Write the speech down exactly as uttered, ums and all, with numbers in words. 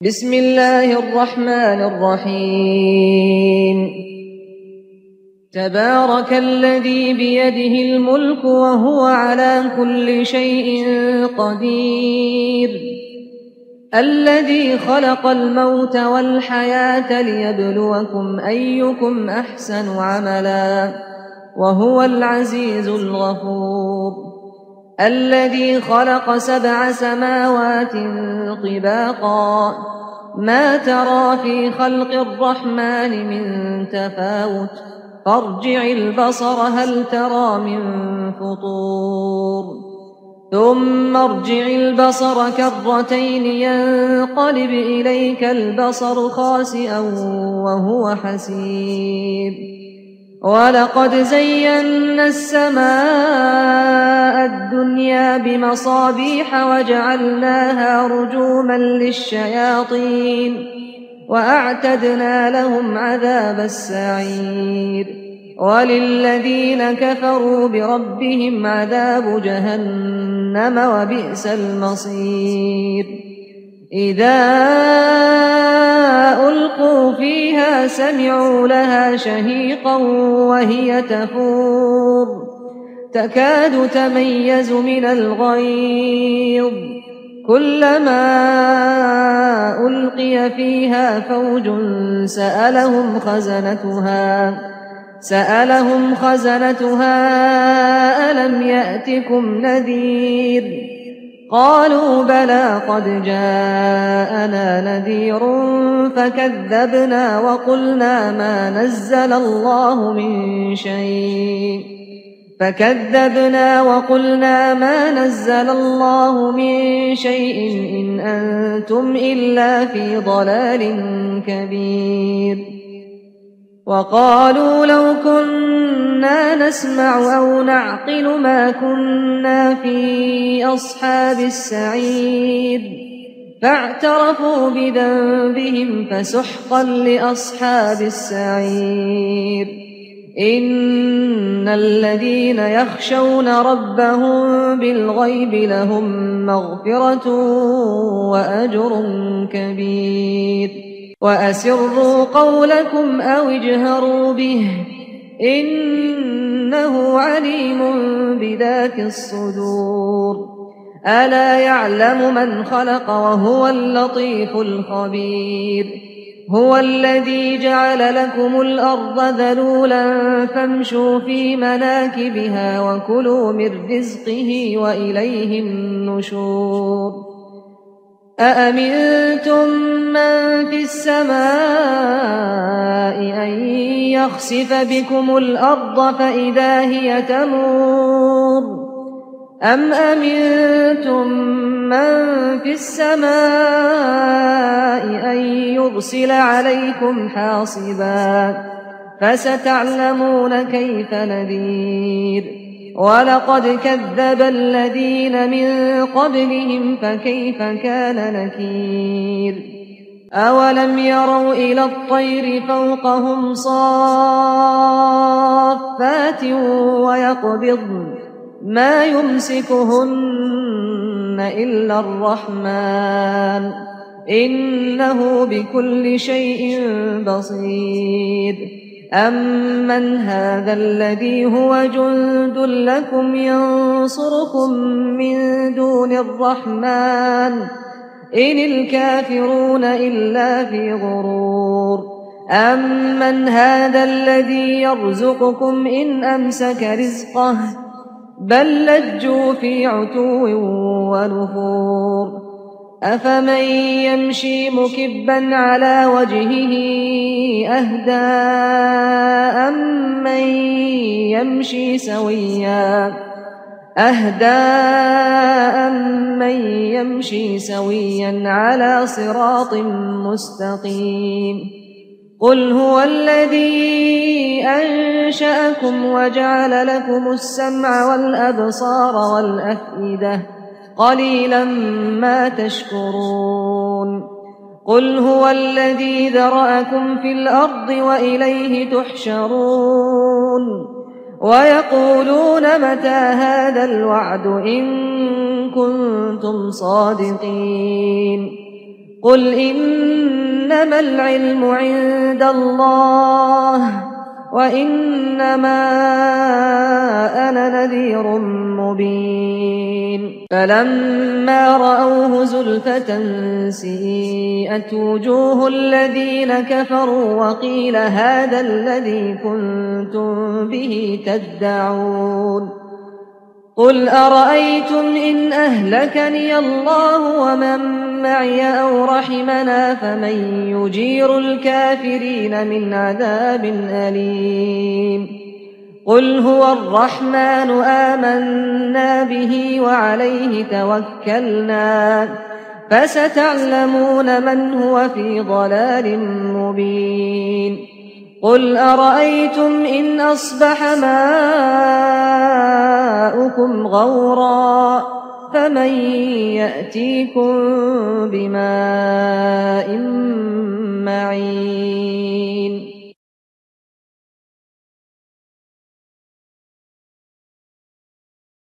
بسم الله الرحمن الرحيم تبارك الذي بيده الملك وهو على كل شيء قدير الذي خلق الموت والحياة ليبلوكم أيكم أحسن عملا وهو العزيز الغفور الذي خلق سبع سماوات طباقا ما ترى في خلق الرحمن من تفاوت فارجع البصر هل ترى من فطور ثم ارجع البصر كرتين ينقلب إليك البصر خاسئا وهو حسير ولقد زينا السماء الدنيا بمصابيح وجعلناها رجوما للشياطين وأعتدنا لهم عذاب السعير وللذين كفروا بربهم عذاب جهنم وبئس المصير إذا ألقوا فيها سمعوا لها شهيقا وهي تفور تكاد تميز من الغيظ كلما ألقي فيها فوج سألهم خزنتها سألهم خزنتها ألم يأتكم نذير قالوا بلى قد جاءنا نذير فكذبنا وقلنا ما نزل الله من شيء فكذبنا وقلنا ما نزل الله من شيء إن أنتم إلا في ضلال كبير وقالوا لو كنا نسمع أو نعقل ما كنا في أصحاب السعير فاعترفوا بذنبهم فسحقا لأصحاب السعير إن الذين يخشون ربهم بالغيب لهم مغفرة وأجر كبير وأسروا قولكم أو اجهروا به إنه عليم بذات الصدور ألا يعلم من خلق وهو اللطيف الخبير هو الذي جعل لكم الأرض ذلولا فامشوا في مناكبها وكلوا من رزقه وإليه النشور أأمنتم من في السماء أن يخسف بكم الأرض فإذا هي تمور أم أمنتم من في السماء أن يرسل عليكم حاصبا فستعلمون كيف نذير ولقد كذب الذين من قبلهم فكيف كان نكير أولم يروا إلى الطير فوقهم صافات ويقبضن ما يمسكهن إلا الرحمن إنه بكل شيء بصير أمن هذا الذي هو جند لكم ينصركم من دون الرحمن إن الكافرون إلا في غرور أمن هذا الذي يرزقكم إن أمسك رزقه بل لجوا في عتو ونفور أفمن يمشي مكبا على وجهه أهدى أمن يمشي سويا أهدى أمن يمشي سويا على صراط مستقيم قل هو الذي أنشأكم وجعل لكم السمع والأبصار والأفئدة قليلا ما تشكرون قل هو الذي ذرأكم في الأرض وإليه تحشرون ويقولون متى هذا الوعد إن كنتم صادقين قل إنما العلم عند الله وإنما أنا نذير مبين فلما رأوه زلفة سيئت وجوه الذين كفروا وقيل هذا الذي كنتم به تدعون قل أرأيتم إن أهلكني الله ومن معي أو رحمنا فمن يجير الكافرين من عذاب أليم قل هو الرحمن آمنا به وعليه توكلنا فستعلمون من هو في ضلال مبين قل أرأيتم إن أصبح ماؤكم غورا فمن يأتيكم بماء معين